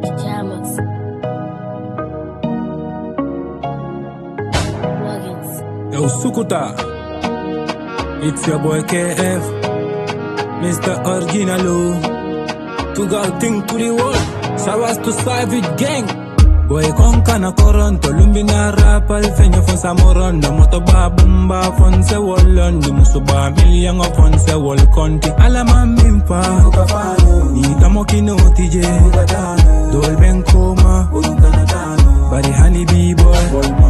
Pajamas. Luggins. Yo, Sukuta. It's your boy KF, Mr. Originalo. To go thing to the world. Sawas to Savage Gang. Boy konka na koronto, lumbina rapal fenyo fon samorondo, moto ba bumba fon se wolondo, musuba million of fon se wol konti. Alama mimpa, ni kamo kinotije, dol ben koma, body honey bee boy.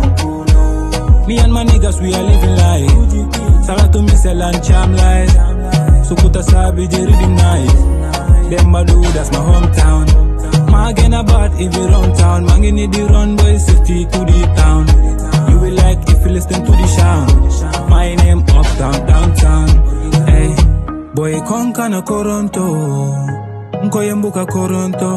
Me and my niggas we are living life. Salatu misel and charm life. Sukuta sabi reading night. Dembadu that's my hometown. Again about if you run town, man need the run boy city to the town. You will like if you listen to the sound. My name uptown, downtown. Hey, boy konka na koronto, mkoye mbuka koronto.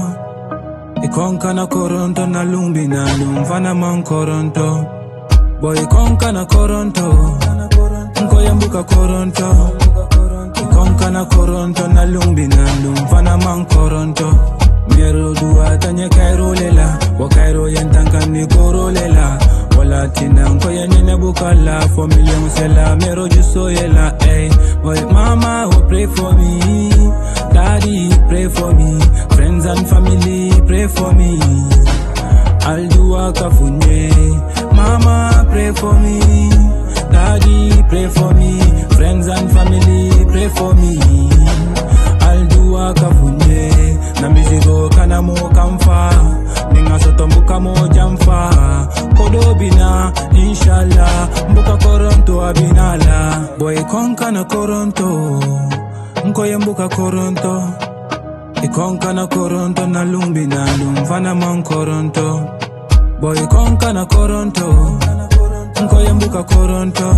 Ikonka na koronto na lumbi na lumfana man koronto. Boy konka na koronto, mkoye mbuka koronto. Ikonka na koronto na lumbi na lumfana man koronto. Mero dua tanya kairo lela, wa kairo yentanka ni koro lela. Wala tina nkoya nina bukala, for million sela, mero juso yela, ay. Boy mama who pray for me, daddy pray for me, friends and family pray for me. I'll do a kafunye, mama pray for me, daddy pray for me, friends and family pray for me. I'll do a kafunye. Na mizigo kana mo kamfa, ninga soto mbuka mo jamfa. Kodo bina, inshallah, mbuka koronto abinala. Boy konka na koronto, mkoye mbuka koronto. Ikonka na koronto na lumbi na lumfana man koronto. Boy konka na koronto, mkoye mbuka koronto.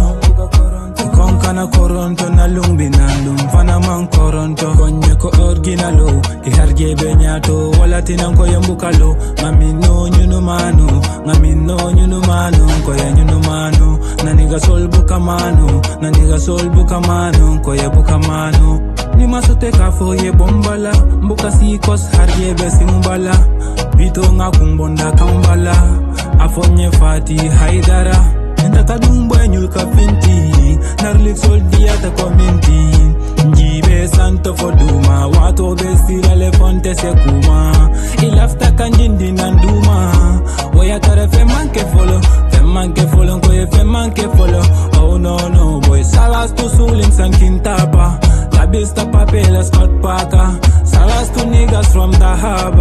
Ikonka na koronto na lumbi na lumfana man koronto. Konye ko originalo, ki harje benyato, wala tinanko yambukalo. Ngami no nyunu manu, ngami no nyunu manu, koye nyunu manu. Naniga sol buka manu, naniga sol buka manu, koye buka manu. Ni masote kafo ye bombala, mbuka sikos harje besi mbala. Bito nga kumbonda kambala, afonye fati haidara. Enda kadumbo enyul kafinti, narlik sol diata community. Njibe santo foduma, wato bestira le fonte sekuma. Ilafta kanjindi nanduma, waya tare fe manke follow, koye fe manke follow. Oh no boy, salas to sulings and kintapa. La bista papela Scott Parker, salas to niggas from the harbor.